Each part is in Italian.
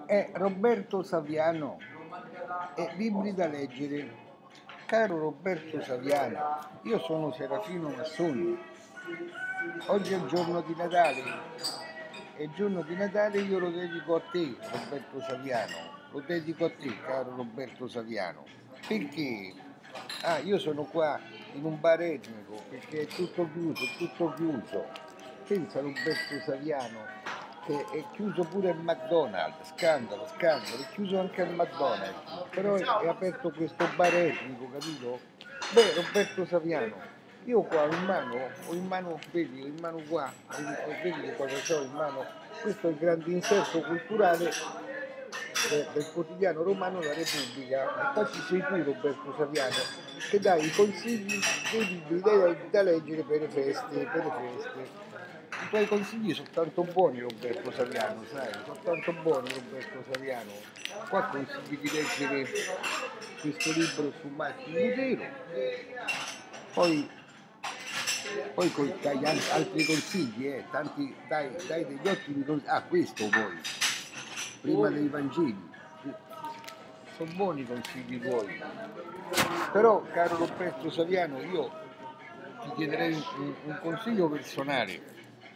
È Roberto Saviano e libri da leggere. Caro Roberto Saviano, io sono Serafino Massoni. Oggi è il giorno di Natale e il giorno di Natale io lo dedico a te, Roberto Saviano. Lo dedico a te, caro Roberto Saviano. Perché? Io sono qua in un bar etnico perché è tutto chiuso, è tutto chiuso. Pensa Roberto Saviano che è chiuso pure il McDonald's, scandalo, scandalo, è chiuso anche il McDonald's, però è aperto questo bar etnico, capito? Beh, Roberto Saviano, io qua ho in mano, vedi, ho in mano qua, vedi che cosa ho in mano? Questo è il grande inserto culturale del quotidiano romano La Repubblica, e qua ci sei tu Roberto Saviano, che dai i consigli dei libri da leggere per le feste, per le feste. I tuoi consigli sono tanto buoni Roberto Saviano, sai, sono tanto buoni Roberto Saviano. Qua consigli di leggere questo libro su Massimo Lutero, poi, poi dai altri consigli, tanti, dai degli ottimi consigli. Questo poi, prima dei Vangeli. Sono buoni i consigli tuoi. Però, caro Roberto Saviano, io ti chiederei un consiglio personale.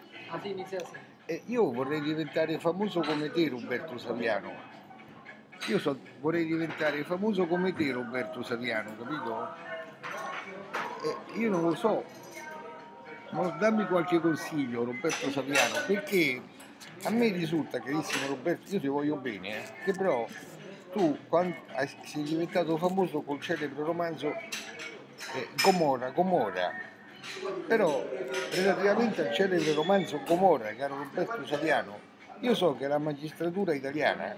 Io vorrei diventare famoso come te, Roberto Saviano. Vorrei diventare famoso come te, Roberto Saviano, capito? Io non lo so, ma dammi qualche consiglio, Roberto Saviano, perché a me risulta, carissimo Roberto, io ti voglio bene, che però tu quando sei diventato famoso col celebre romanzo Gomorra, però relativamente al celebre romanzo Gomorra, caro Roberto Saviano, io so che la magistratura italiana,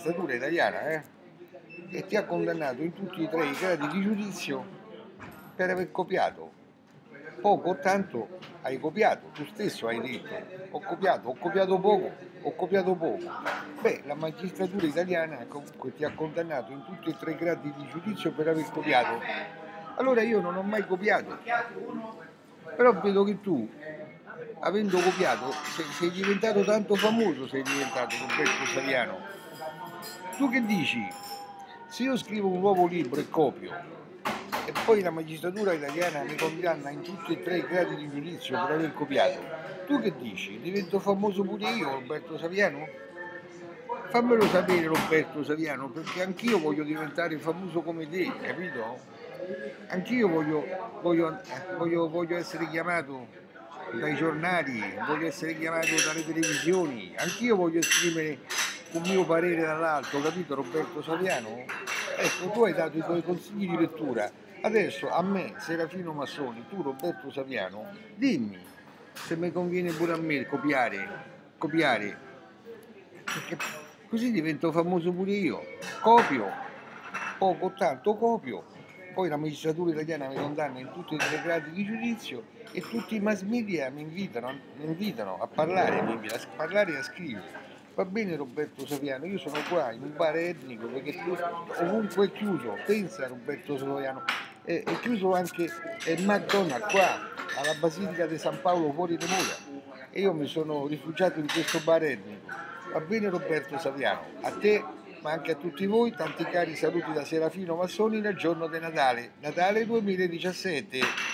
e ti ha condannato in tutti e tre i gradi di giudizio per aver copiato. Poco o tanto hai copiato, tu stesso hai detto, ho copiato poco, ho copiato poco. Beh, la magistratura italiana comunque ti ha condannato in tutti e tre i gradi di giudizio per aver copiato. Allora io non ho mai copiato, però vedo che tu, avendo copiato, sei diventato tanto famoso, sei diventato Roberto Saviano. Tu che dici? Se io scrivo un nuovo libro e copio, e poi la magistratura italiana mi condanna in tutti e tre i gradi di giudizio per aver copiato, tu che dici? Divento famoso pure io, Roberto Saviano? Fammelo sapere, Roberto Saviano, perché anch'io voglio diventare famoso come te, capito? Anch'io voglio essere chiamato dai giornali, voglio essere chiamato dalle televisioni, anch'io voglio esprimere un mio parere dall'alto, capito Roberto Saviano? Ecco, tu hai dato i tuoi consigli di lettura, adesso a me, Serafino Massoni, tu Roberto Saviano, dimmi se mi conviene pure a me copiare, perché così divento famoso pure io, copio, poco o tanto copio, poi la magistratura italiana mi condanna in tutti e tre i gradi di giudizio e tutti i mass media mi invitano a parlare, e a scrivere. Va bene Roberto Saviano, io sono qua in un bar etnico perché ovunque è chiuso, pensa Roberto Saviano, è chiuso anche il McDonald's qua alla Basilica di San Paolo fuori di mura e io mi sono rifugiato in questo bar etnico. Va bene Roberto Saviano, a te ma anche a tutti voi tanti cari saluti da Serafino Massoni nel giorno di Natale, Natale 2017.